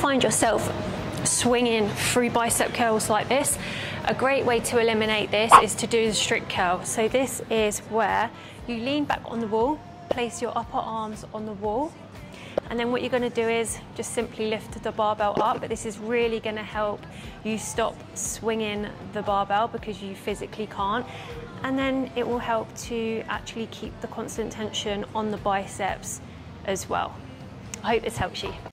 find yourself swinging through bicep curls like this, a great way to eliminate this is to do the strict curl. So this is where you lean back on the wall, place your upper arms on the wall, and then what you're going to do is just simply lift the barbell up. But this is really going to help you stop swinging the barbell because you physically can't, and then it will help to actually keep the constant tension on the biceps as well. I hope this helps you.